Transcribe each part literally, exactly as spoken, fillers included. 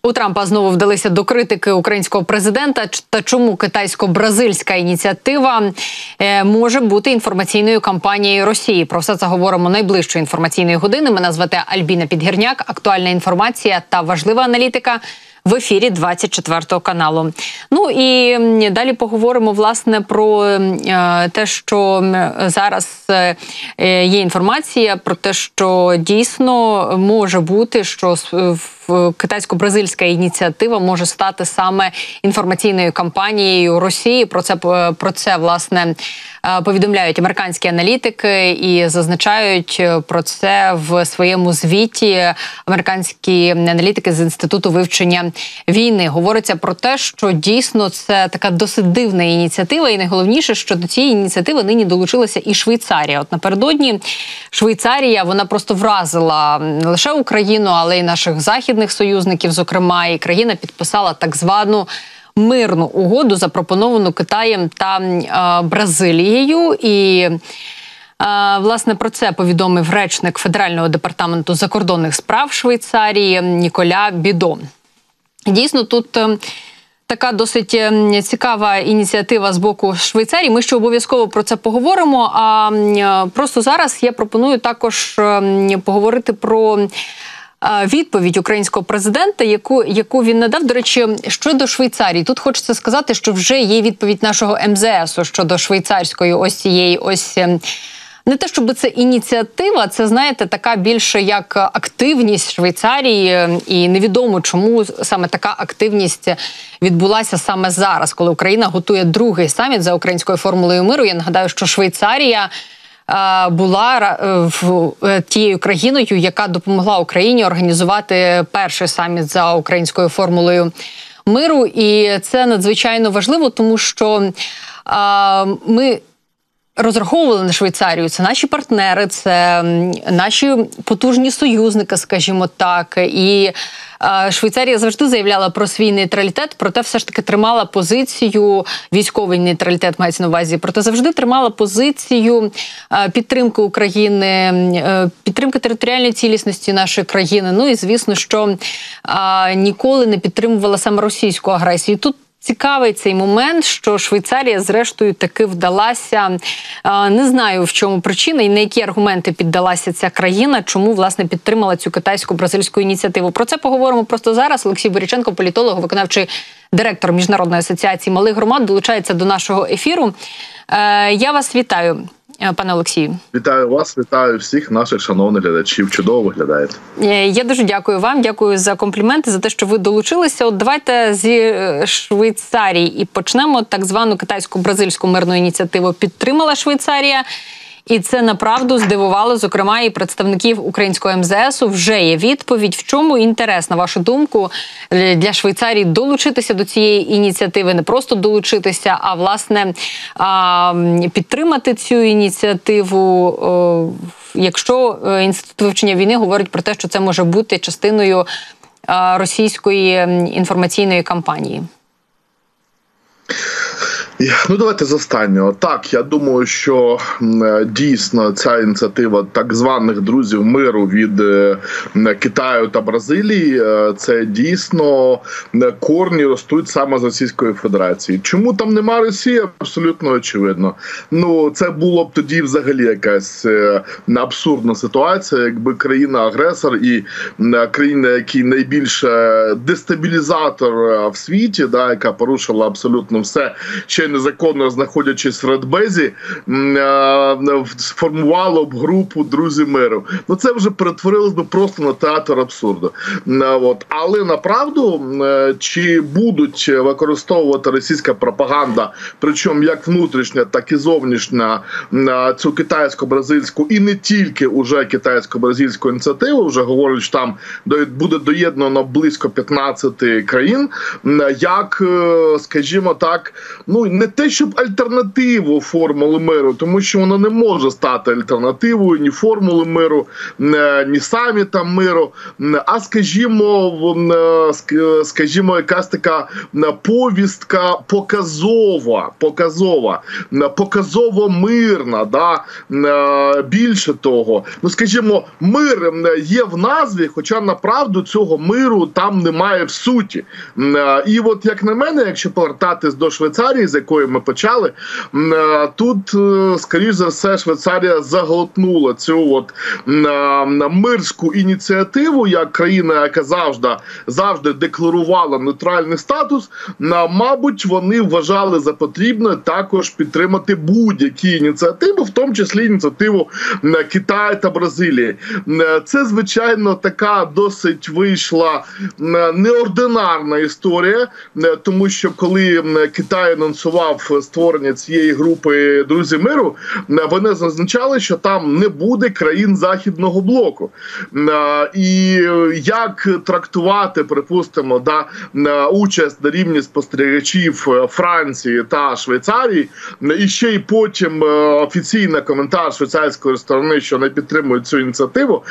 У Трампа знову вдалися до критики українського президента. Та чому китайсько-бразильська ініціатива може бути інформаційною кампанією Росії? Про все це говоримо найближчої інформаційної години. Мене звати Альбіна Підгірняк. Актуальна інформація та важлива аналітика в ефірі двадцять четвертого каналу. Ну і далі поговоримо, власне, про е, те, що зараз е, є інформація про те, що дійсно може бути, що китайсько-бразильська ініціатива може стати саме інформаційною кампанією Росії. Про це, про це, власне, повідомляють американські аналітики і зазначають про це в своєму звіті американські аналітики з Інституту вивчення війни. Говориться про те, що дійсно це така досить дивна ініціатива, і найголовніше, що до цієї ініціативи нині долучилася і Швейцарія. От напередодні Швейцарія, вона просто вразила не лише Україну, але й наших західних союзників, зокрема, і країна підписала так звану мирну угоду, запропоновану Китаєм та е, Бразилією. І, е, власне, про це повідомив речник Федерального департаменту закордонних справ Швейцарії Ніколя Бідо. Дійсно, тут е, така досить цікава ініціатива з боку Швейцарії. Ми ще обов'язково про це поговоримо, а е, просто зараз я пропоную також е, поговорити про відповідь українського президента, яку, яку він надав. До речі, щодо Швейцарії. Тут хочеться сказати, що вже є відповідь нашого ем зе есу щодо швейцарської ось цієї ось... Не те, щоб це ініціатива, це, знаєте, така більше як активність Швейцарії, і невідомо, чому саме така активність відбулася саме зараз, коли Україна готує другий саміт за українською формулою миру. Я нагадаю, що Швейцарія була тією країною, яка допомогла Україні організувати перший саміт за українською формулою миру. І це надзвичайно важливо, тому що а, ми розраховували на Швейцарію. Це наші партнери, це наші потужні союзники, скажімо так. І Швейцарія завжди заявляла про свій нейтралітет, проте все ж таки тримала позицію, військовий нейтралітет мається на увазі, проте завжди тримала позицію підтримки України, підтримки територіальної цілісності нашої країни. Ну і звісно, що ніколи не підтримувала саме російську агресію. Тут цікавий цей момент, що Швейцарія зрештою таки вдалася, не знаю в чому причина і на які аргументи піддалася ця країна, чому, власне, підтримала цю китайсько-бразильську ініціативу. Про це поговоримо просто зараз. Олексій Боряченко, політолог, виконавчий директор Міжнародної асоціації малих громад, долучається до нашого ефіру. Я вас вітаю, пане Олексію. Вітаю вас, вітаю всіх наших шановних глядачів. Чудово виглядаєте. Я дуже дякую вам, дякую за компліменти, за те, що ви долучилися. От давайте зі Швейцарії і почнемо. Так звану китайсько-бразильську мирну ініціативу підтримала Швейцарія. І це направду здивувало, зокрема, і представників українського ем зе есу. Вже є відповідь. В чому інтерес, на вашу думку, для Швейцарії долучитися до цієї ініціативи? Не просто долучитися, а, власне, підтримати цю ініціативу, якщо Інститут вивчення війни говорить про те, що це може бути частиною російської інформаційної кампанії? Ну, давайте з останнього. Так, я думаю, що дійсно ця ініціатива так званих друзів миру від Китаю та Бразилії, це дійсно корні ростуть саме з Російської Федерації. Чому там нема Росії? Абсолютно очевидно. Ну, це було б тоді взагалі якась абсурдна ситуація, якби країна-агресор і країна, який найбільше дестабілізатор в світі, да, яка порушила абсолютно все, ще незаконно знаходячись в Радбезі, сформувало б групу «Друзі миру». Ну, це вже перетворилось би просто на театр абсурду. От. Але направду, чи будуть використовувати російська пропаганда, причому як внутрішня, так і зовнішня, цю китайсько-бразильську і не тільки уже китайсько-бразильську ініціативу, вже говорять, що там буде доєднано близько п'ятнадцяти країн, як, скажімо так, ну, не те, щоб альтернативу формули миру, тому що вона не може стати альтернативою ні формули миру, ні самітам миру, а, скажімо, скажімо, якась така повістка показова, показова, показово мирна, да? Більше того, ну, скажімо, мир є в назві, хоча направду цього миру там немає в суті. І от, як на мене, якщо повертатись до Швейцарії, з якої ми почали, тут, скоріш за все, Швейцарія заглотнула цю от мирську ініціативу, як країна, яка завжди, завжди декларувала нейтральний статус. Мабуть, вони вважали за потрібне також підтримати будь-які ініціативи, в тому числі ініціативу Китаю та Бразилії. Це, звичайно, така досить вийшла неординарна історія, тому що коли Китай анонсував створення цієї групи «Друзі миру», вони зазначали, що там не буде країн Західного блоку. І як трактувати, припустимо, да, участь на рівні спостерігачів Франції та Швейцарії, і ще й потім офіційний коментар швейцарської сторони, що не підтримують цю ініціативу,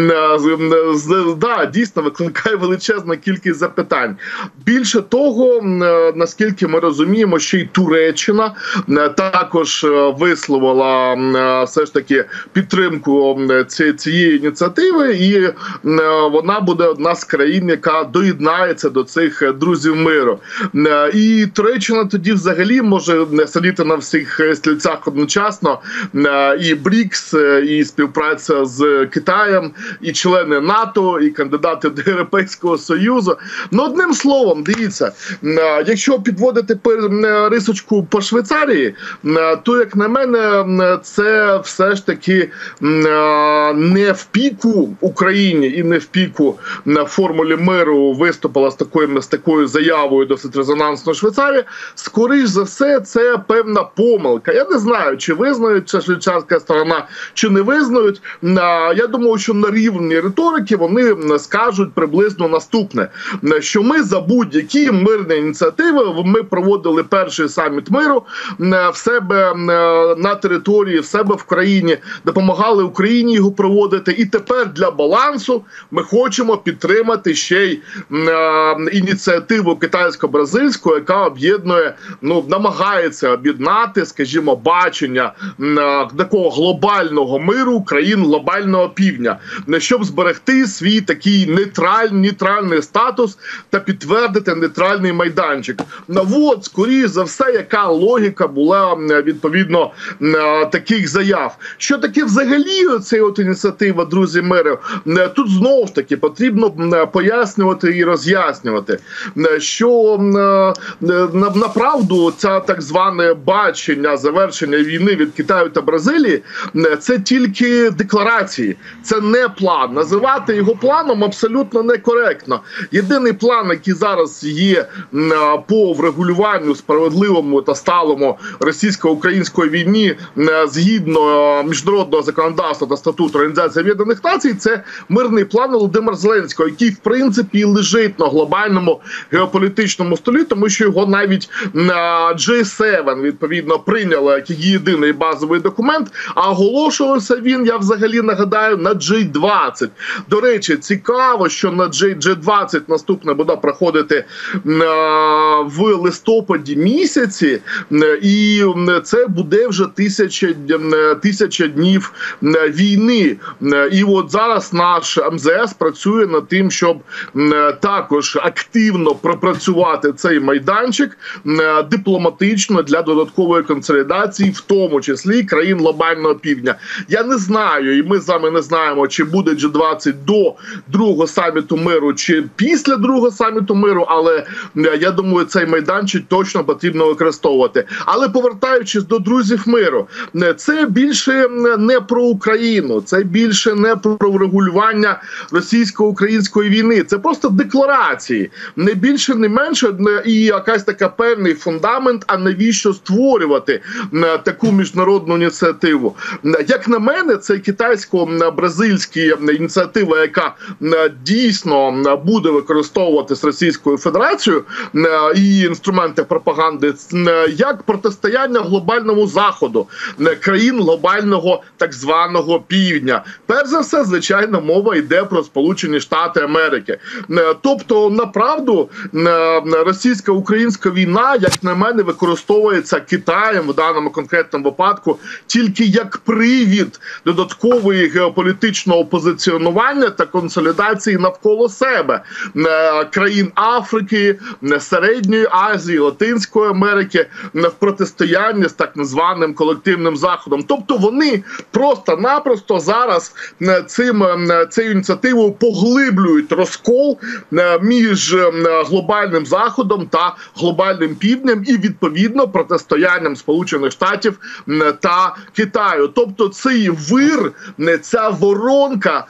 да, дійсно викликає величезна кількість запитань. Більше того, наскільки ми розуміємо, ще й Туреччина також висловила все ж таки підтримку цієї ініціативи, і вона буде одна з країн, яка доєднається до цих друзів миру. І Туреччина тоді взагалі може сидіти на всіх стільцях одночасно, і БРІКС, і співпраця з Китаєм, і члени НАТО, і кандидати до Європейського Союзу. Ну, одним словом, дивіться, якщо підводити рисочку по Швейцарії, то, як на мене, це все ж таки не в піку Україні і не в піку на формулі миру виступила з такою, з такою заявою досить резонансно Швейцарія. Скоріш за все, це певна помилка. Я не знаю, чи визнають це швейцарська сторона, чи не визнають. Я думаю, що на рівні риторики вони скажуть приблизно наступне, що ми за будь-які мирні ініціативи, ми проводили перший саміт миру в себе на території, в себе в країні, допомагали Україні його проводити, і тепер для балансу ми хочемо підтримати ще й ініціативу китайсько-бразильську, яка об'єднує, ну, намагається об'єднати, скажімо, бачення такого глобального миру країн глобального півдня, щоб зберегти свій такий нейтральний, нейтральний статус та підтвердити нейтральний майданчик. От, скоріше за все, яка логіка була відповідно таких заяв. Що таке взагалі ця от ініціатива «Друзі миру»? Тут знову ж таки потрібно пояснювати і роз'яснювати, що направду ця так зване бачення завершення війни від Китаю та Бразилії – це тільки декларації, це не план. Називати його планом абсолютно некоректно. Єдиний план, який зараз є по врегулюванню справедливому та сталому російсько-української війні згідно міжнародного законодавства та статуту Організації Об'єднаних Націй, це мирний план Володимира Зеленського, який в принципі лежить на глобальному геополітичному столі, тому що його навіть джей севен відповідно прийняли як єдиний базовий документ, а оголошувався він, я взагалі нагадаю, на джей двадцять. До речі, цікаво, що на джей двадцять наступне буде проходити в листопаді місяці, і це буде вже тисяча, тисяча днів війни. І от зараз наш ем зе ес працює над тим, щоб також активно пропрацювати цей майданчик дипломатично для додаткової консолідації, в тому числі країн глобального півдня. Я не знаю, і ми з вами не знаємо, чи буде джей двадцять до другого саміту миру, чи після другого саміту миру, але я думаю, цей майданчик точно потрібно використовувати. Але повертаючись до друзів миру, це більше не про Україну, це більше не про врегулювання російсько-української війни, це просто декларації, не більше, не менше, і якась така певний фундамент, а навіщо створювати таку міжнародну ініціативу. Як на мене, це китайсько-бразильська ініціатива, яка дійсно буде використовуватись Російською Федерацією, і інструменти пропаганди як протистояння глобальному заходу, країн глобального так званого півдня. Перш за все, звичайно, мова йде про Сполучені Штати Америки. Тобто, направду, російсько-українська війна, як на мене, використовується Китаєм в даному конкретному випадку тільки як привід додаткової геополітичного позиціонування та консолідації навколо себе країн Африки, Середньої Азії, Латинської Америки в протистоянні з так званим колективним Заходом. Тобто вони просто-напросто зараз цим, цією ініціативою поглиблюють розкол між глобальним Заходом та глобальним Півднем і, відповідно, протистоянням Сполучених Штатів та Китаю. Тобто цей вир, ця воронка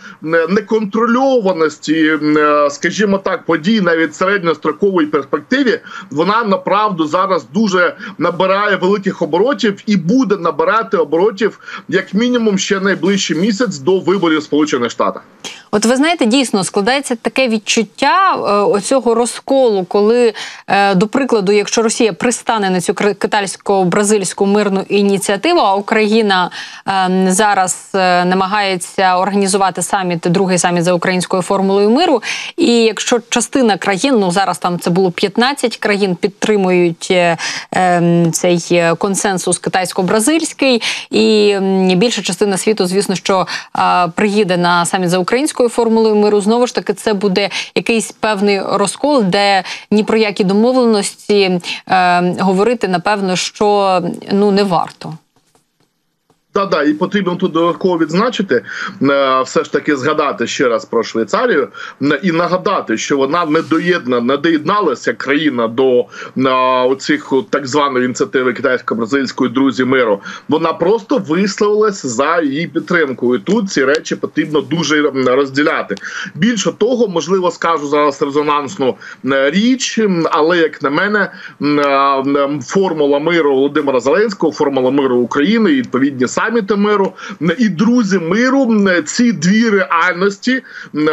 неконтрольованості, скажімо так, подій навіть в середньостроковій перспективі, вона направду зараз дуже набирає великих оборотів і буде набирати оборотів як мінімум ще найближчий місяць до виборів в Сполучених Штатах. От ви знаєте, дійсно складається таке відчуття е, оцього розколу, коли, е, до прикладу, якщо Росія пристане на цю китайсько-бразильську мирну ініціативу, а Україна е, зараз е, намагається організувати саміт, другий саміт за українською формулою миру, і якщо частина країн, ну зараз там це було п'ятнадцять країн, підтримують е, е, цей консенсус китайсько-бразильський, і е, більша частина світу, звісно, що е, приїде на саміт за українською формулою миру, знову ж таки, це буде якийсь певний розкол, де ні про які домовленості е, говорити, напевно, що ну не варто. Так, да, і потрібно тут додатково відзначити, все ж таки згадати ще раз про Швейцарію і нагадати, що вона не доєднана, не доєдналася країна до оцих так званої ініціативи китайсько-бразильської «Друзі миру». Вона просто висловилась за її підтримку. І тут ці речі потрібно дуже розділяти. Більше того, можливо, скажу зараз резонансну річ, але, як на мене, формула миру Володимира Зеленського, формула миру України і відповідні саміти миру і друзі миру, ці дві реальності,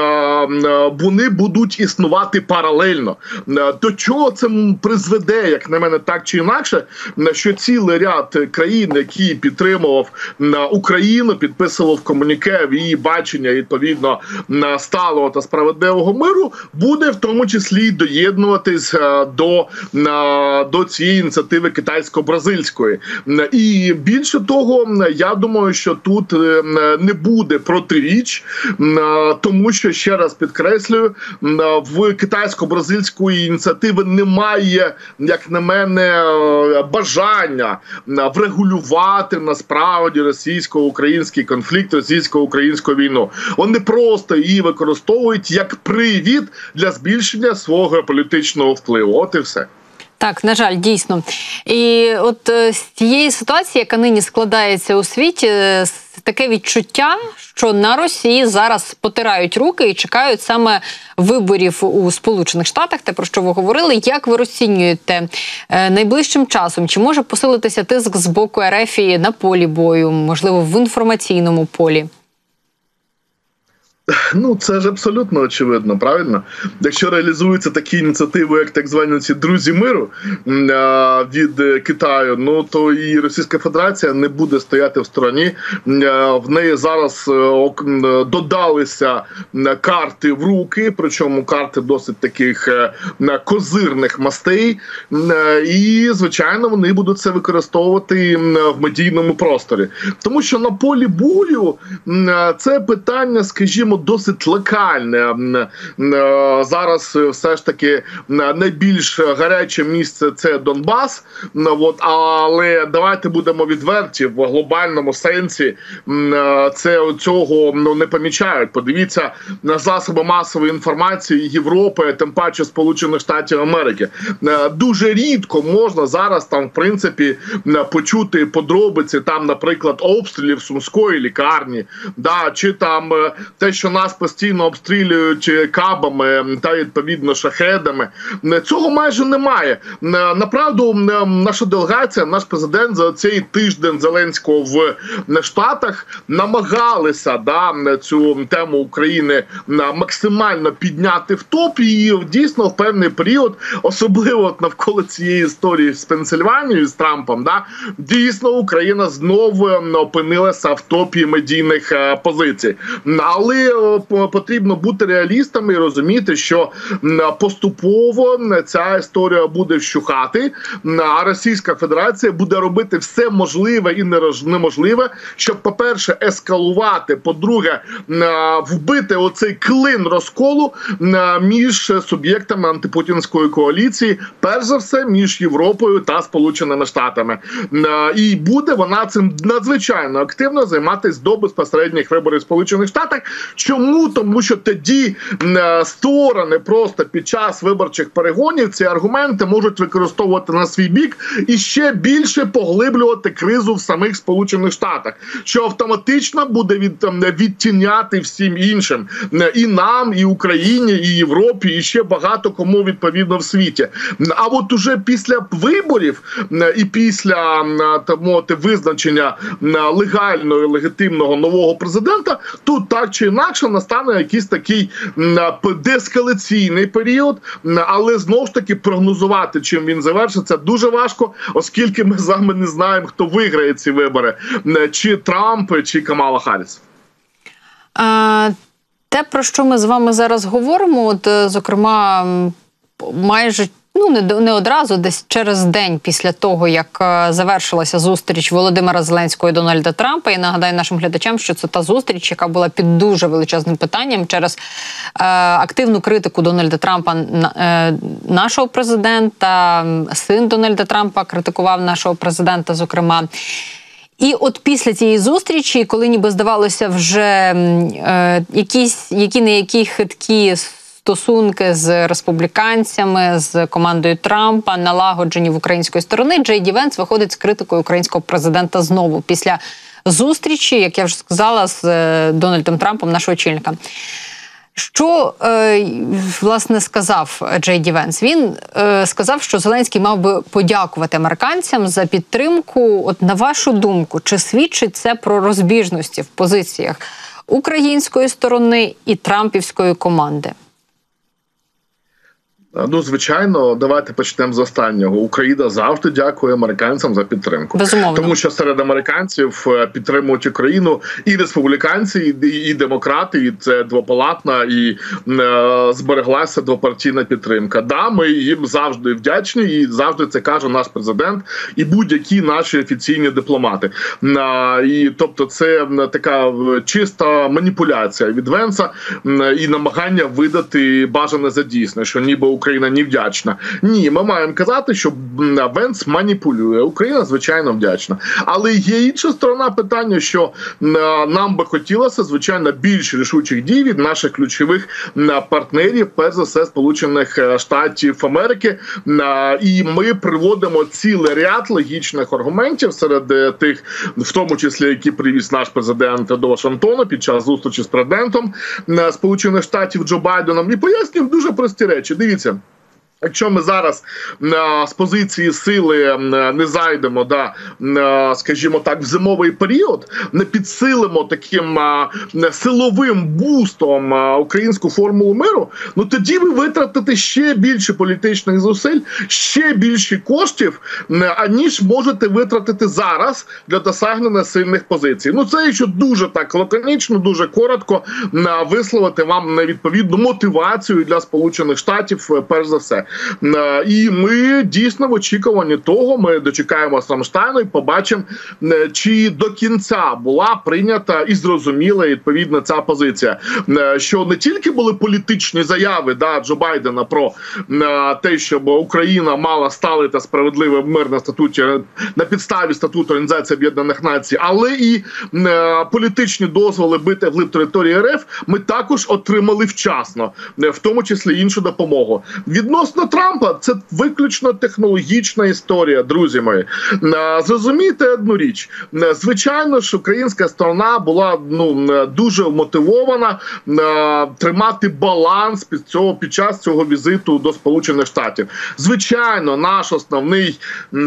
вони будуть існувати паралельно. До чого це призведе, як на мене, так чи інакше, що цілий ряд країн, які підтримував Україну, підписував комуніке в її бачення, відповідно, сталого та справедливого миру, буде в тому числі доєднуватись до, до цієї ініціативи китайсько-бразильської. І більше того, я думаю, що тут не буде протиріч, тому що, ще раз підкреслюю, в китайсько-бразильської ініціативи немає, як на мене, бажання врегулювати насправді російсько-український конфлікт, російсько-українську війну. Вони просто її використовують як привід для збільшення свого політичного впливу. От і все. Так, на жаль, дійсно. І от з цієї ситуації, яка нині складається у світі, таке відчуття, що на Росії зараз потирають руки і чекають саме виборів у Сполучених Штатах, те, про що ви говорили. Як ви розцінюєте найближчим часом? Чи може посилитися тиск з боку РФ на полі бою, можливо, в інформаційному полі? Ну, це ж абсолютно очевидно, правильно? Якщо реалізуються такі ініціативи, як так звані ці «Друзі миру» від Китаю, ну, то і Російська Федерація не буде стояти в стороні. В неї зараз додалися карти в руки, причому карти досить таких козирних мастей. І, звичайно, вони будуть це використовувати в медійному просторі. Тому що на полі бою це питання, скажімо, досить локальне. Зараз все ж таки найбільш гаряче місце – це Донбас, але давайте будемо відверті, в глобальному сенсі це цього не помічають. Подивіться на засоби масової інформації Європи, тим паче Сполучених Штатів Америки. Дуже рідко можна зараз там, в принципі, почути подробиці, там, наприклад, обстрілів Сумської лікарні, да, чи там те, що що нас постійно обстрілюють кабами та відповідно шахедами. Цього майже немає. Направду, наша делегація, наш президент за цей тиждень Зеленського в Штатах намагалися да, цю тему України максимально підняти в топ, і дійсно в певний період, особливо навколо цієї історії з Пенсильванією, з Трампом, да, дійсно Україна знову опинилася в топі медійних позицій. Але потрібно бути реалістами і розуміти, що поступово ця історія буде вщухати, а Російська Федерація буде робити все можливе і неможливе, щоб, по-перше, ескалувати, по-друге, вбити оцей клин розколу між суб'єктами антипутінської коаліції, перш за все, між Європою та Сполученими Штатами. І буде вона цим надзвичайно активно займатися до безпосередніх виборів в Сполучених Штатах. Чому? Тому що тоді сторони просто під час виборчих перегонів ці аргументи можуть використовувати на свій бік і ще більше поглиблювати кризу в самих Сполучених Штатах, що автоматично буде від, відтіняти всім іншим. І нам, і Україні, і Європі, і ще багато кому відповідно в світі. А от уже після виборів і після тому, визначення легального і легітимного нового президента, тут так чи інакше настане якийсь такий деескалаційний період, але знову ж таки прогнозувати, чим він завершиться, дуже важко, оскільки ми з вами не знаємо, хто виграє ці вибори, чи Трамп, чи Камала Харріс. А, те, про що ми з вами зараз говоримо, от, зокрема, майже Ну, не, не одразу, десь через день після того, як е, завершилася зустріч Володимира Зеленського і Дональда Трампа. І нагадаю нашим глядачам, що це та зустріч, яка була під дуже величезним питанням через е, активну критику Дональда Трампа, е, нашого президента, син Дональда Трампа критикував нашого президента, зокрема. І от після цієї зустрічі, коли ніби здавалося вже е, якісь, які не які хиткі стосунки з республіканцями, з командою Трампа налагоджені в української сторони, Джей Ді Венс виходить з критикою українського президента знову після зустрічі, як я вже сказала, з Дональдом Трампом, нашого очільника. Що, е, власне, сказав Джей Ді Венс? Він е, сказав, що Зеленський мав би подякувати американцям за підтримку. От на вашу думку, чи свідчить це про розбіжності в позиціях української сторони і трампівської команди? Ну, звичайно, давайте почнемо з останнього. Україна завжди дякує американцям за підтримку. Безумовно. Тому що серед американців підтримують Україну і республіканці, і, і демократи, і це двопалатна, і е, збереглася двопартійна підтримка. Да, ми їм завжди вдячні, і завжди це каже наш президент і будь-які наші офіційні дипломати. Е, і, тобто це така чиста маніпуляція від Венса е, і намагання видати бажане за дійсне, що ніби Україна не вдячна. Ні, ми маємо казати, що Венс маніпулює. Україна, звичайно, вдячна. Але є інша сторона питання, що нам би хотілося, звичайно, більш рішучих дій від наших ключових партнерів, перш за все, Сполучених Штатів Америки. І ми приводимо цілий ряд логічних аргументів серед тих, в тому числі, які привіз наш президент до Вашингтона під час зустрічі з президентом Сполучених Штатів Джо Байденом. І пояснюємо дуже прості речі. Дивіться. Якщо ми зараз а, з позиції сили а, не зайдемо, да, а, скажімо так, в зимовий період, не підсилимо таким а, силовим бустом а, українську формулу миру, ну тоді ви витратите ще більше політичних зусиль, ще більше коштів, аніж можете витратити зараз для досягнення сильних позицій. Ну це якщо дуже так лаконічно, дуже коротко а, висловити вам невідповідну мотивацію для Сполучених Штатів, перш за все. І ми дійсно в очікуванні того, ми дочекаємося Рамштайну і побачимо, чи до кінця була прийнята і зрозуміла відповідно ця позиція. Що не тільки були політичні заяви да, Джо Байдена про те, щоб Україна мала сталий та справедливий мир на статуті, на підставі статуту Організації Об'єднаних Націй, але і політичні дозволи бити вглиб території РФ ми також отримали вчасно, в тому числі іншу допомогу. Відносно Відносно Трампа, це виключно технологічна історія, друзі мої. Зрозумійте одну річ. Звичайно ж, українська сторона була ну, дуже мотивована тримати баланс під, цього, під час цього візиту до Сполучених Штатів. Звичайно, наш основний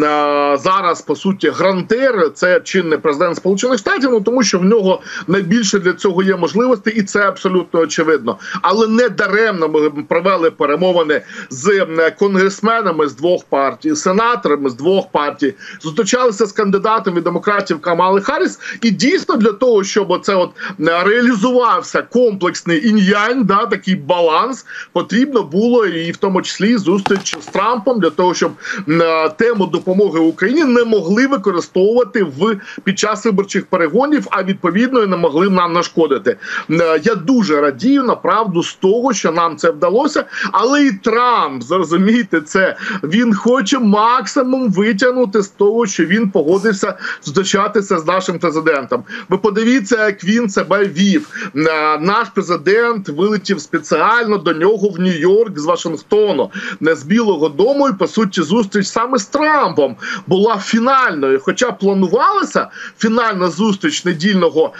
зараз, по суті, грантер – це чинний президент Сполучених Штатів, ну, тому що в нього найбільше для цього є можливості, і це абсолютно очевидно. Але не даремно ми провели перемовини з конгресменами з двох партій, сенаторами з двох партій, зустрічалися з кандидатом від демократів Камали Харріс, і дійсно для того, щоб оце от реалізувався комплексний інь-янь, да, такий баланс, потрібно було і в тому числі зустріч з Трампом для того, щоб тему допомоги Україні не могли використовувати в під час виборчих перегонів, а відповідно і не могли нам нашкодити. Я дуже радію, направду, з того, що нам це вдалося, але і Трамп, зрозумійте це, він хоче максимум витягнути з того, що він погодився зустрічатися з нашим президентом. Ви подивіться, як він себе вів. Наш президент вилетів спеціально до нього в Нью-Йорк з Вашингтону, не з Білого дому, і, по суті, зустріч саме з Трампом була фінальною. Хоча планувалася фінальна зустріч недільного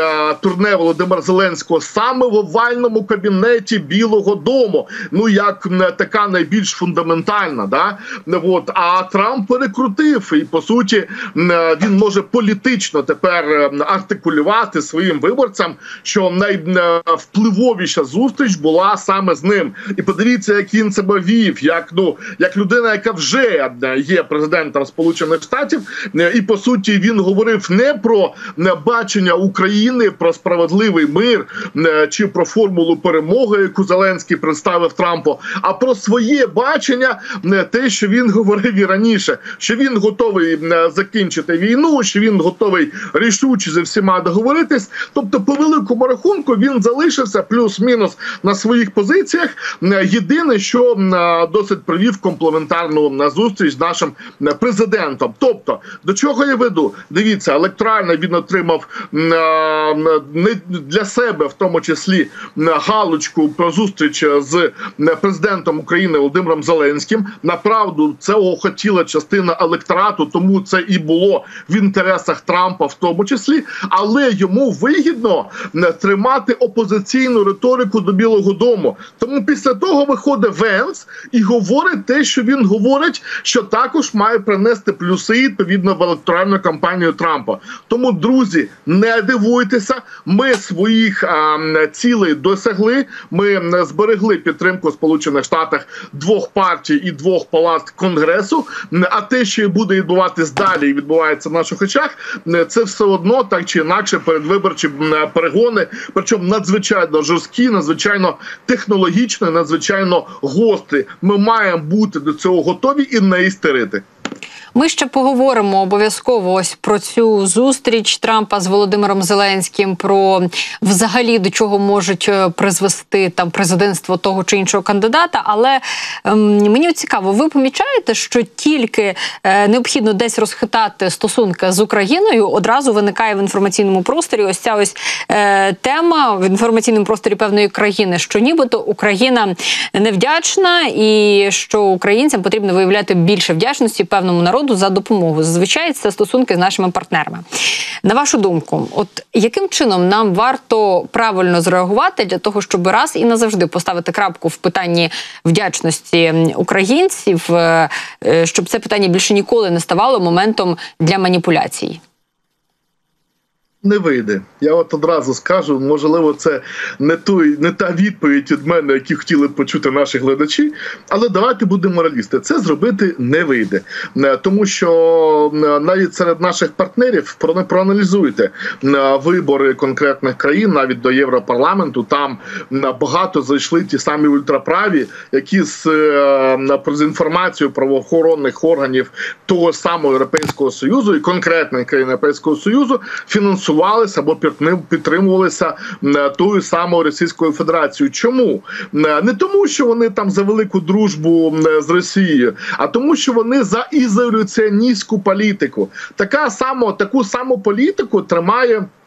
турне Володимира Зеленського саме в овальному кабінеті Білого дому. Ну, як така найбільш фундаментальна, да? От. А Трамп перекрутив, і, по суті, він може політично тепер артикулювати своїм виборцям, що найвпливовіша зустріч була саме з ним. І подивіться, як він себе вів, як, ну, як людина, яка вже є президентом Сполучених Штатів, і, по суті, він говорив не про бачення України, про справедливий мир, чи про формулу перемоги, яку Зеленський представив Трампу, а про своє бачення, те, що він говорив і раніше, що він готовий закінчити війну, що він готовий рішуче зі всіма договоритись. Тобто, по великому рахунку, він залишився плюс-мінус на своїх позиціях. Єдине, що досить провів комплементарну зустріч з нашим президентом. Тобто, до чого я веду? Дивіться, електорально він отримав не для себе, в тому числі, галочку про зустріч з президентом України Володимиром Зеленським. Направду, цього хотіла частина електорату, тому це і було в інтересах Трампа в тому числі, але йому вигідно тримати опозиційну риторику до Білого дому. Тому після того виходить Венс і говорить те, що він говорить, що також має принести плюси відповідно в електоральну кампанію Трампа. Тому, друзі, не дивуйтеся, ми своїх а, цілей досягли, ми зберегли підтримку в Сполучених Штатах двох партій і двох палат Конгресу, а те, що буде відбуватись далі і відбувається в наших очах, це все одно так чи інакше передвиборчі перегони, причому надзвичайно жорсткі, надзвичайно технологічні, надзвичайно гострі. Ми маємо бути до цього готові і не істерити. Ми ще поговоримо обов'язково ось про цю зустріч Трампа з Володимиром Зеленським, про взагалі до чого можуть призвести там президентство того чи іншого кандидата. Але ем, мені цікаво, ви помічаєте, що тільки е, необхідно десь розхитати стосунки з Україною, одразу виникає в інформаційному просторі ось ця ось е, тема в інформаційному просторі певної країни, що нібито Україна невдячна і що українцям потрібно виявляти більше вдячності певному народу за допомогу. Зазвичай це стосунки з нашими партнерами. На вашу думку, от яким чином нам варто правильно зреагувати для того, щоб раз і назавжди поставити крапку в питанні вдячності українців, щоб це питання більше ніколи не ставало моментом для маніпуляцій? Не вийде. Я от одразу скажу, можливо, це не, той, не та відповідь від мене, яку хотіли б почути наші глядачі, але давайте будемо реалісти. Це зробити не вийде. Тому що навіть серед наших партнерів, проаналізуйте вибори конкретних країн, навіть до Європарламенту, там багато зайшли ті самі ультраправі, які з, з інформацією правоохоронних органів того самого Європейського Союзу і конкретних країн Європейського Союзу фінансували або підтримувалися тою самою Російською Федерацією. Чому? Не тому, що вони там за велику дружбу з Росією, а тому, що вони за ізоляціоністську політику. Така само, таку саму політику тримає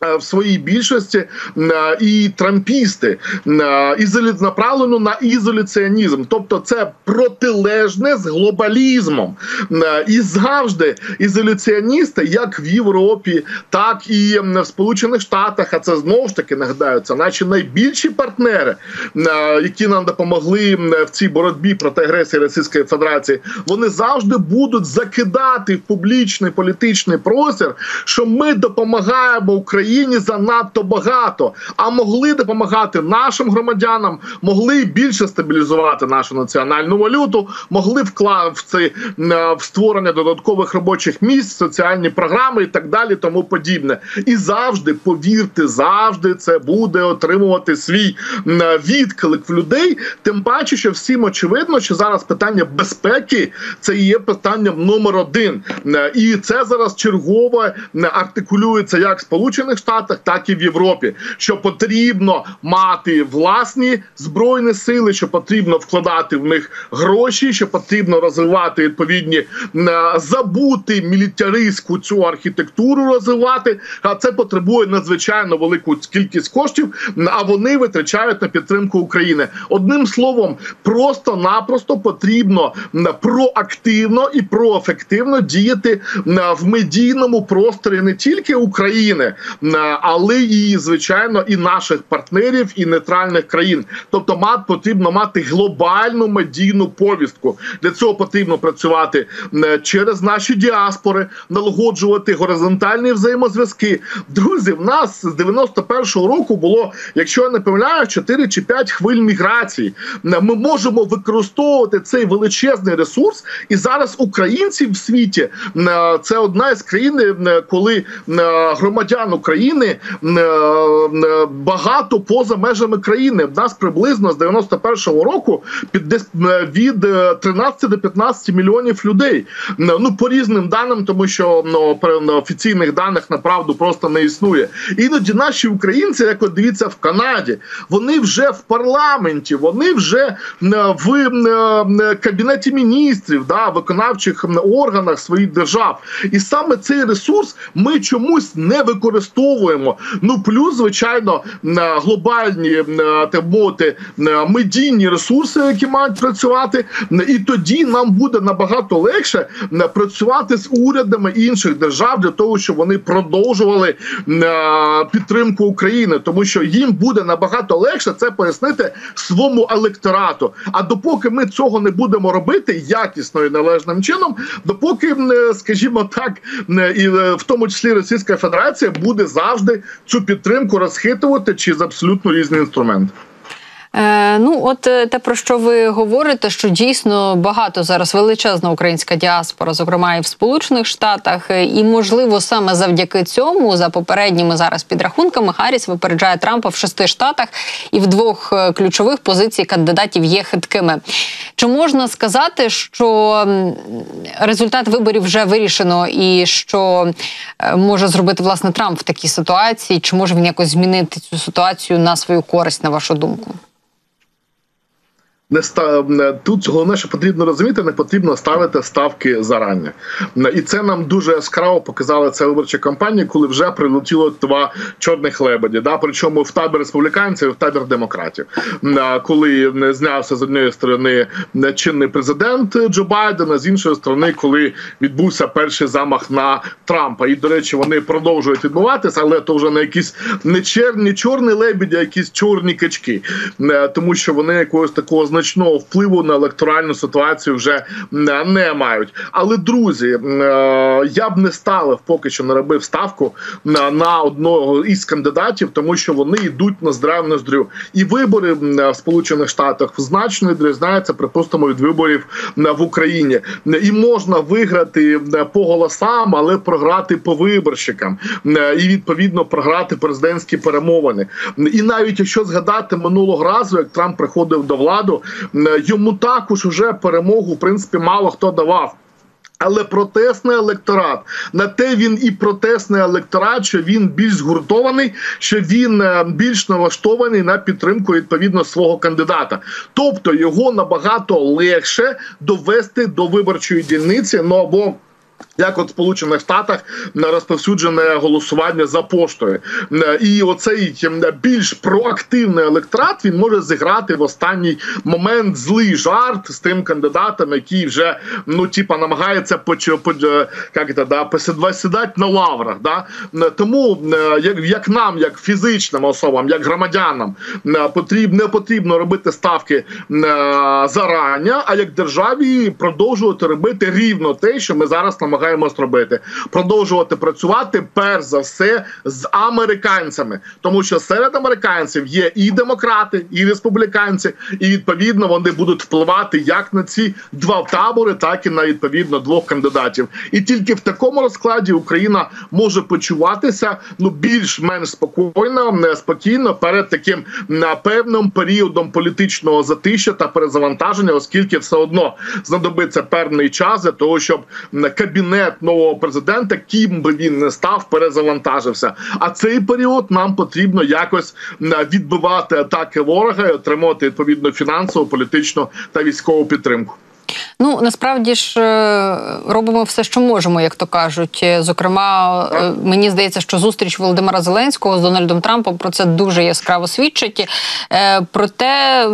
в своїй більшості і трампісти, направлено на ізоляціонізм. Тобто це протилежне з глобалізмом. І завжди ізоляціоністи, як в Європі, так і в Сполучених Штатах, а це знову ж таки, нагадаю, це наші найбільші партнери, які нам допомогли в цій боротьбі проти агресії Російської Федерації, вони завжди будуть закидати в публічний політичний простір, що ми допомагаємо Україні занадто багато, а могли допомагати нашим громадянам, могли більше стабілізувати нашу національну валюту, могли вкласти в це в створення додаткових робочих місць, соціальні програми і так далі, тому подібне. І завжди, повірте, завжди це буде отримувати свій відклик в людей, тим паче, що всім очевидно, що зараз питання безпеки – це є питанням номер один. І це зараз чергово артикулюється як в Сполучених Штатах, так і в Європі, що потрібно мати власні збройні сили, що потрібно вкладати в них гроші, що потрібно розвивати відповідні, забути мілітаристську цю архітектуру розвивати, а це потребує надзвичайно велику кількість коштів, а вони витрачають на підтримку України. Одним словом, просто-напросто потрібно проактивно і проефективно діяти в медійному просторі не тільки України, але і, звичайно, і наших партнерів, і нейтральних країн. Тобто мат, потрібно мати глобальну медійну повістку. Для цього потрібно працювати через наші діаспори, налагоджувати горизонтальні взаємозв'язки. Друзі, в нас з дев'яносто першого року було, якщо я не помиляю, чотири чи п'ять хвиль міграції. Ми можемо використовувати цей величезний ресурс, і зараз українці в світі – це одна із країн, коли громадян України багато поза межами країни. В нас приблизно з дев'яносто першого року під десь від тринадцяти до п'ятнадцяти мільйонів людей. Ну, по різним даним, тому що ну, офіційних даних, направду, просто не існує. Іноді наші українці, як от дивіться в Канаді, вони вже в парламенті, вони вже в Кабінеті міністрів, да, виконавчих органах своїх держав. І саме цей ресурс ми чомусь не використовуємо. Ну, плюс, звичайно, глобальні, так мовити, медійні ресурси, які мають працювати. І тоді нам буде набагато легше працювати з урядами інших держав для того, щоб вони продовжували підтримку України. Тому що їм буде набагато легше це пояснити своєму електорату. А допоки ми цього не будемо робити якісно і належним чином, допоки, скажімо так, і в тому числі Російська Федерація буде завжди цю підтримку розхитувати через абсолютно різні інструменти. Е, ну, от те, про що ви говорите, що дійсно багато зараз величезна українська діаспора, зокрема і в Сполучених Штатах, і, можливо, саме завдяки цьому, за попередніми зараз підрахунками, Харріс випереджає Трампа в шести штатах, і в двох ключових позицій кандидатів є хиткими. Чи можна сказати, що результат виборів вже вирішено і що може зробити, власне, Трамп в такій ситуації? Чи може він якось змінити цю ситуацію на свою користь, на вашу думку? Не став... Тут головне, що потрібно розуміти, не потрібно ставити ставки зарані. І це нам дуже яскраво показала ця виборча кампанія, коли вже прилетіло два чорних лебеді. Да? Причому в табір республіканців і в табір демократів. Коли знявся з однієї сторони чинний президент Джо Байден, а з іншої сторони, коли відбувся перший замах на Трампа. І, до речі, вони продовжують відбуватися, але то вже не якісь не чорні, чорні лебеді, а якісь чорні качки. Тому що вони якогось такого значного впливу на електоральну ситуацію вже не мають. Але, друзі, я б не ставив, поки що не робив ставку на одного із кандидатів, тому що вони йдуть на здрав ноздрю. І вибори в Сполучених Штатах значно відрізняються, припустимо, від виборів в Україні. І можна виграти по голосам, але програти по виборщикам. І, відповідно, програти президентські перемовини. І навіть якщо згадати минулого разу, як Трамп приходив до влади, йому також уже перемогу, в принципі, мало хто давав. Але протестний електорат, на те він і протестний електорат, що він більш згуртований, що він більш налаштований на підтримку, відповідно, свого кандидата. Тобто його набагато легше довести до виборчої дільниці, ну або Як от в Сполучених Штатах розповсюджене голосування за поштою. І оцей більш проактивний електорат, він може зіграти в останній момент злий жарт з тим кандидатом, який вже, ну, типа, намагається поч... як це, да, посідати на лаврах. Да? Тому як, як нам, як фізичним особам, як громадянам, потрібно, не потрібно робити ставки зарані, а як державі продовжувати робити рівно те, що ми зараз намагаємося зробити. Продовжувати працювати, перш за все, з американцями. Тому що серед американців є і демократи, і республіканці, і, відповідно, вони будуть впливати як на ці два табори, так і на, відповідно, двох кандидатів. І тільки в такому розкладі Україна може почуватися, ну, більш-менш спокійно, спокійно перед таким певним періодом політичного затища та перезавантаження, оскільки все одно знадобиться певний час для того, щоб кабінет нового президента, ким би він не став, перезавантажився. А цей період нам потрібно якось відбивати атаки ворога і отримувати, відповідно, фінансову, політичну та військову підтримку. Ну, насправді ж, робимо все, що можемо, як то кажуть. Зокрема, мені здається, що зустріч Володимира Зеленського з Дональдом Трампом про це дуже яскраво свідчить. Проте,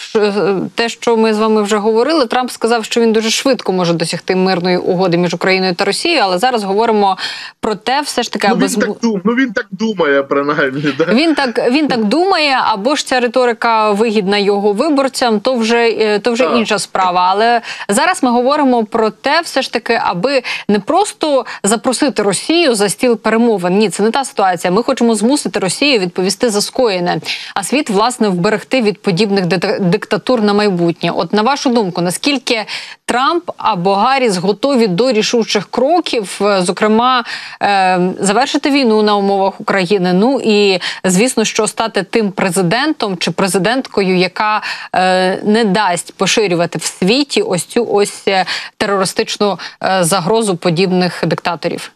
те, що ми з вами вже говорили, Трамп сказав, що він дуже швидко може досягти мирної угоди між Україною та Росією, але зараз говоримо про те, все ж таки... Ну, аби... він, так дум... ну він так думає, принаймні. Да? Він так, він так думає, або ж ця риторика вигідна його виборцям, то вже, то вже інша справа. Але зараз ми говоримо про те, все ж таки, аби не просто запросити Росію за стіл перемовин. Ні, це не та ситуація. Ми хочемо змусити Росію відповісти за скоєне, а світ, власне, вберегти від подібних диктатур на майбутнє. От, на вашу думку, наскільки Трамп або Гарріс готові до рішучих кроків, зокрема, е, завершити війну на умовах України, ну і, звісно, що стати тим президентом чи президенткою, яка е, не дасть поширювати в світі ось цю ось терористичну е, загрозу подібних диктаторів?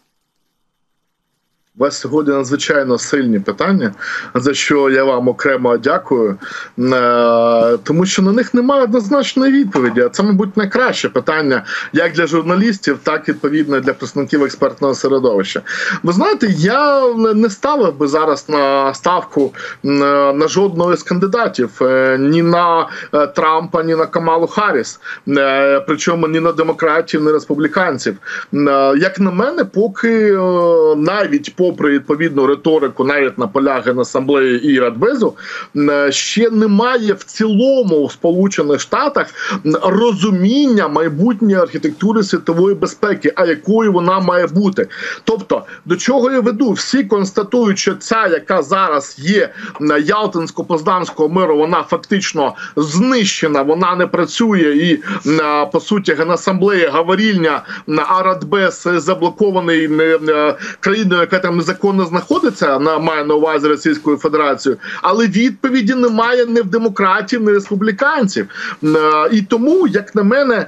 У вас сьогодні надзвичайно сильні питання, за що я вам окремо дякую, тому що на них немає однозначної відповіді. Це, мабуть, найкраще питання як для журналістів, так, відповідно, для представників експертного середовища. Ви знаєте, я не ставив би зараз на ставку на жодного з кандидатів, ні на Трампа, ні на Камалу Харріс, причому ні на демократів, ні на республіканців. Як на мене, поки навіть попри відповідну риторику, навіть на полях Генасамблеї і Радбезу, ще немає в цілому в Сполучених Штатах розуміння майбутньої архітектури світової безпеки, а якою вона має бути. Тобто, до чого я веду? Всі констатують, що ця, яка зараз є Ялтинсько-Позданського миру, вона фактично знищена, вона не працює і, по суті, Генасамблея, говорільня, а Радбез заблокований країною, яка там незаконно знаходиться, на має на увазі Російською Федерацією, але відповіді немає ні в демократів, ні в республіканців. І тому, як на мене,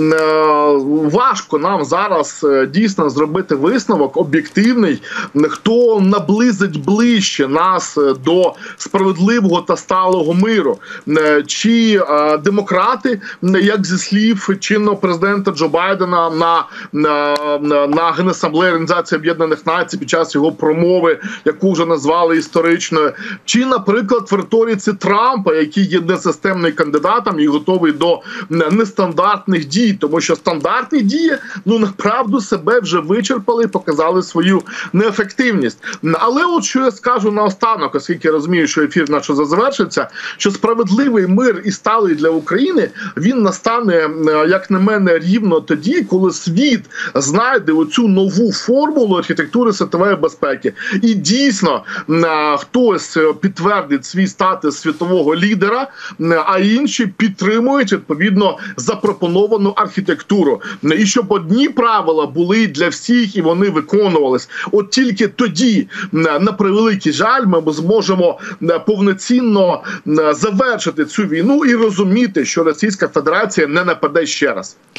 важко нам зараз дійсно зробити висновок об'єктивний, хто наблизить ближче нас до справедливого та сталого миру. Чи демократи, як зі слів чинного президента Джо Байдена на, на, на, на Генасамблеї Організації Об'єднаних Націй під час його промови, яку вже назвали історичною, чи, наприклад, в риториці Трампа, який є несистемним кандидатом і готовий до нестандартних дій, тому що стандартні дії, ну, направду себе вже вичерпали і показали свою неефективність. Але от що я скажу наостанок, оскільки я розумію, що ефір наш завершиться, що справедливий мир і сталий для України, він настане, як на мене, рівно тоді, коли світ знайде оцю нову формулу архітектури світової безпеки. І дійсно хтось підтвердить свій статус світового лідера, а інші підтримують, відповідно, запропоновану архітектуру. І щоб одні правила були для всіх і вони виконувались. От тільки тоді, на превеликий жаль, ми зможемо повноцінно завершити цю війну і розуміти, що Російська Федерація не нападе ще раз.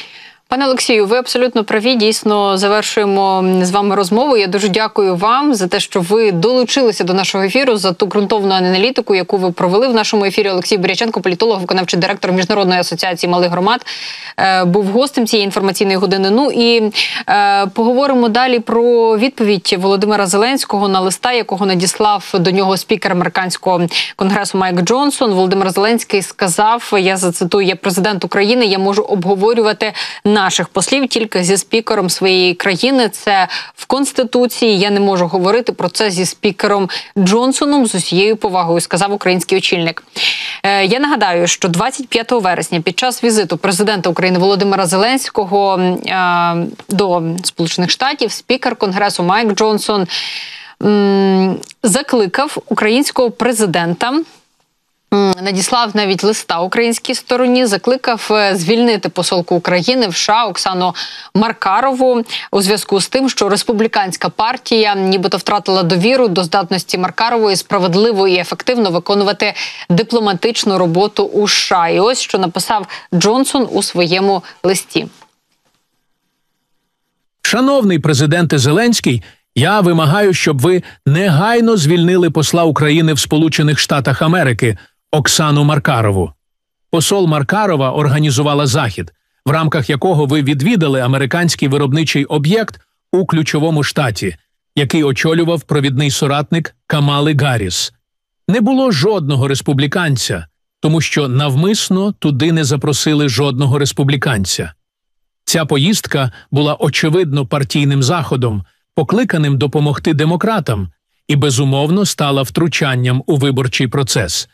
Пане Олексію, ви абсолютно праві. Дійсно, завершуємо з вами розмову. Я дуже дякую вам за те, що ви долучилися до нашого ефіру, за ту ґрунтовну аналітику, яку ви провели в нашому ефірі. Олексій Боряченко, політолог, виконавчий директор Міжнародної асоціації малих громад, був гостем цієї інформаційної години. Ну і е, поговоримо далі про відповідь Володимира Зеленського на листа, якого надіслав до нього спікер американського конгресу Майк Джонсон. Володимир Зеленський сказав, я зацитую, я президент України, я можу обговорювати наших послів тільки зі спікером своєї країни. Це в Конституції. Я не можу говорити про це зі спікером Джонсоном, з усією повагою, сказав український очільник. Е, я нагадаю, що двадцять п'ятого вересня під час візиту президента України Володимира Зеленського е, до Сполучених Штатів спікер Конгресу Майк Джонсон м, закликав українського президента, надіслав навіть листа українській стороні, закликав звільнити посолку України в США Оксану Маркарову у зв'язку з тим, що республіканська партія нібито втратила довіру до здатності Маркарової справедливо і ефективно виконувати дипломатичну роботу у США. І ось що написав Джонсон у своєму листі. Шановний президенте Зеленський, я вимагаю, щоб ви негайно звільнили посла України в Сполучених Штатах Америки Оксану Маркарову. Посол Маркарова організувала захід, в рамках якого ви відвідали американський виробничий об'єкт у ключовому штаті, який очолював провідний соратник Камали Гарріс. Не було жодного республіканця, тому що навмисно туди не запросили жодного республіканця. Ця поїздка була очевидно партійним заходом, покликаним допомогти демократам, і безумовно стала втручанням у виборчий процес.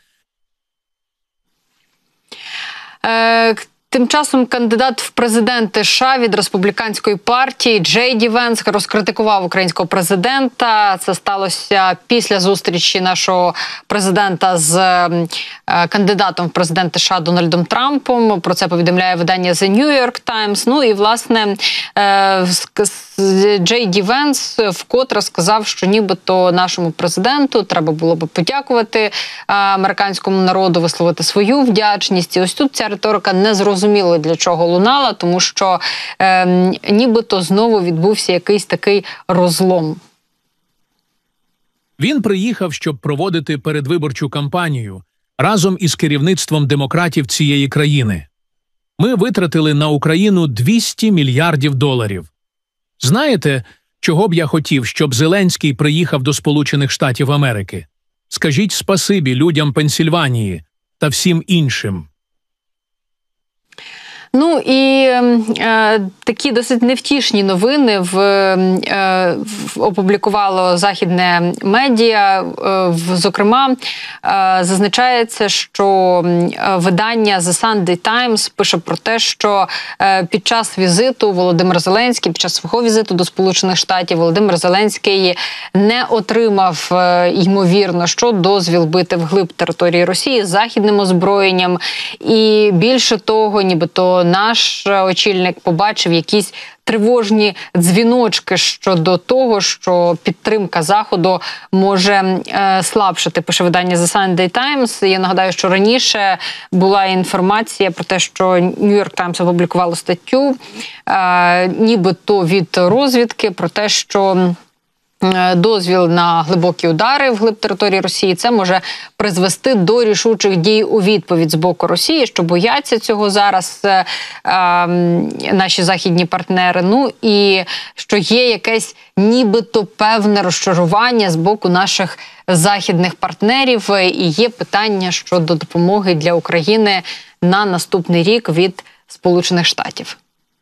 Е, Тим часом кандидат в президенти США від республіканської партії Джей Ді Венс розкритикував українського президента. Це сталося після зустрічі нашого президента з е, кандидатом в президенти США Дональдом Трампом. Про це повідомляє видання The New York Times. Ну і, власне, е, Джей Ді Венс вкотре сказав, що нібито нашому президенту треба було би подякувати е, американському народу, висловити свою вдячність. І ось тут ця риторика не зрозуміла. Зрозуміло, для чого лунала, тому що е, нібито знову відбувся якийсь такий розлом. Він приїхав, щоб проводити передвиборчу кампанію разом із керівництвом демократів цієї країни. Ми витратили на Україну двісті мільярдів доларів. Знаєте, чого б я хотів, щоб Зеленський приїхав до Сполучених Штатів Америки? Скажіть спасибі людям Пенсільванії та всім іншим. Ну і е, такі досить невтішні новини в, е, в опублікувало західне медіа. Е, в, зокрема, е, зазначається, що видання The Sunday Times пише про те, що е, під час візиту Володимир Зеленський, під час свого візиту до Сполучених Штатів, Володимир Зеленський не отримав, е, ймовірно, що дозвіл бити вглиб території Росії з західним озброєнням. І більше того, нібито наш очільник побачив якісь тривожні дзвіночки щодо того, що підтримка Заходу може е, слабшати, пише видання The Sunday Times. Я нагадаю, що раніше була інформація про те, що New York Times опублікувало статтю, е, нібито від розвідки, про те, що дозвіл на глибокі удари вглиб території Росії, це може призвести до рішучих дій у відповідь з боку Росії, що бояться цього зараз е, е, наші західні партнери. Ну і що є якесь нібито певне розчарування з боку наших західних партнерів, і є питання щодо допомоги для України на наступний рік від Сполучених Штатів.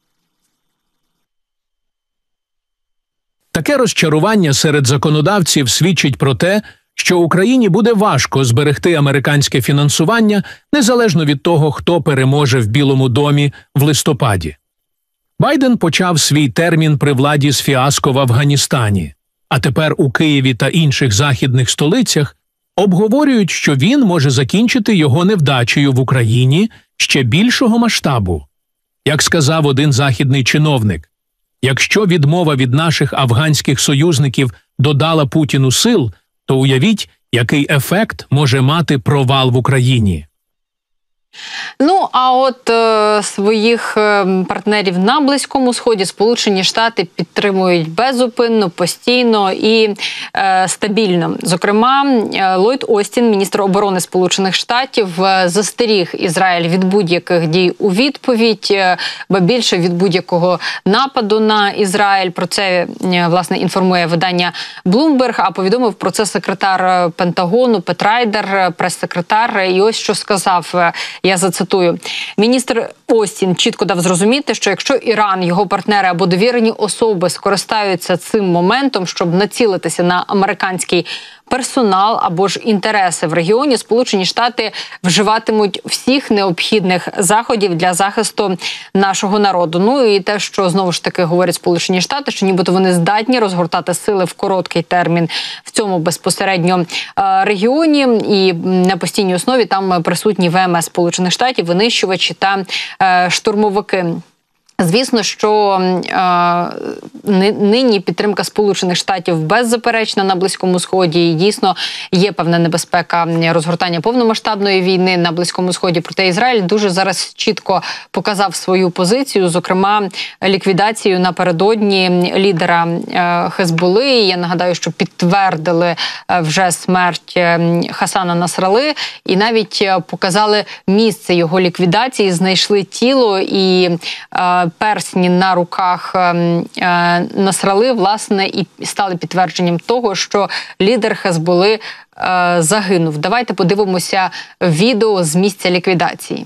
Таке розчарування серед законодавців свідчить про те, що Україні буде важко зберегти американське фінансування, незалежно від того, хто переможе в Білому домі в листопаді. Байден почав свій термін при владі з фіаско в Афганістані, а тепер у Києві та інших західних столицях обговорюють, що він може закінчити його невдачею в Україні ще більшого масштабу. Як сказав один західний чиновник, якщо відмова від наших афганських союзників додала Путіну сил, то уявіть, який ефект може мати провал в Україні. Ну, а от е, своїх е, партнерів на Близькому Сході Сполучені Штати підтримують безупинно, постійно і е, стабільно. Зокрема, е, Ллойд Остін, міністр оборони Сполучених Штатів, е, застеріг Ізраїль від будь-яких дій у відповідь, е, ба більше від будь-якого нападу на Ізраїль. Про це, е, власне, інформує видання Bloomberg, а повідомив про це секретар Пентагону Пет Райдер, прес-секретар. І ось що сказав. Я зацитую. Міністр Остін чітко дав зрозуміти, що якщо Іран, його партнери або довірені особи скористаються цим моментом, щоб націлитися на американський персонал або ж інтереси в регіоні, Сполучені Штати вживатимуть всіх необхідних заходів для захисту нашого народу. Ну і те, що знову ж таки говорять Сполучені Штати, що нібито вони здатні розгортати сили в короткий термін в цьому безпосередньо регіоні, і на постійній основі там присутні Ве Ем Ес Сполучених Штатів, винищувачі та штурмовики. Звісно, що е, нині підтримка Сполучених Штатів беззаперечна на Близькому Сході. І дійсно є певна небезпека розгортання повномасштабної війни на Близькому Сході. Проте Ізраїль дуже зараз чітко показав свою позицію, зокрема ліквідацію напередодні лідера е, Хезболли. Я нагадаю, що підтвердили вже смерть Хасана Насралли і навіть показали місце його ліквідації, знайшли тіло і е, персні на руках Насралли, власне, і стали підтвердженням того, що лідер Хезболли загинув. Давайте подивимося відео з місця ліквідації.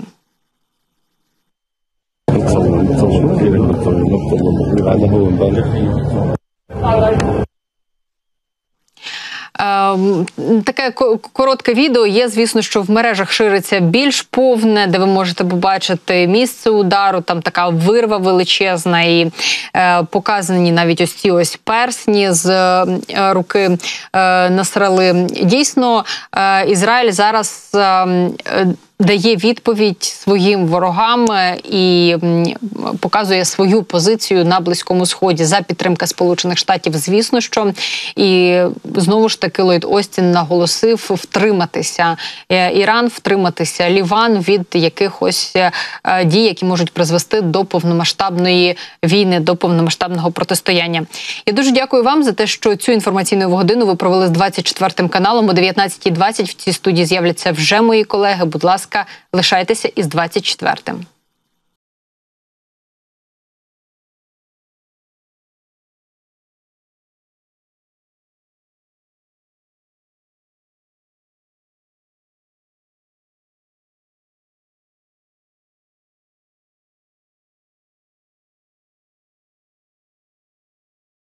Таке коротке відео є, звісно, що в мережах шириться більш повне, де ви можете побачити місце удару, там така вирва величезна і е, показані навіть ось ці ось персні з е, руки е, Насралли. Дійсно, е, Ізраїль зараз е, дає відповідь своїм ворогам і показує свою позицію на Близькому Сході за підтримки Сполучених Штатів, звісно, що. І знову ж таки Ллойд Остін наголосив втриматися Іран, втриматися Ліван від якихось дій, які можуть призвести до повномасштабної війни, до повномасштабного протистояння. Я дуже дякую вам за те, що цю інформаційну годину ви провели з двадцять четвертим каналом. О дев'ятнадцятій двадцять в цій студії з'являться вже мої колеги. Будь ласка, лишайтеся із двадцять четвертим.